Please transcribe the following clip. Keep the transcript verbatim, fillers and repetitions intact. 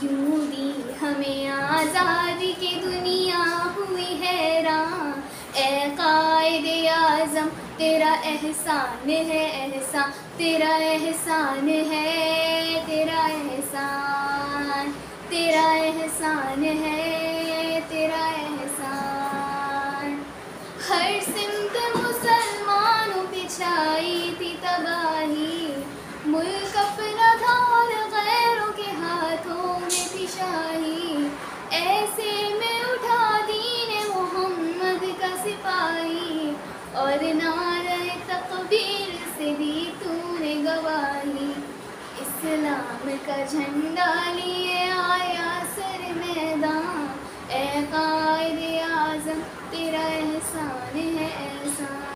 यूं दी हमें आज़ादी की दुनिया हुई हैरान। ए कायदे आज़म तेरा एहसान है, एहसान तेरा एहसान है, तेरा एहसान, तेरा एहसान है, तेरा एहसान। हर सिमत मुसलमानों पे छाई थी तबाही, मुल्क अपना था और गैरों के हाथों में थी शाही। ऐसे में उठा दीन मोहम्मद का सिपाही, और नारे तकबीर से दी तूने गवाही। इस्लाम का झंडा लिए आया सर मैदान, ए कायदे आज़म तेरा एहसान है, एहसान।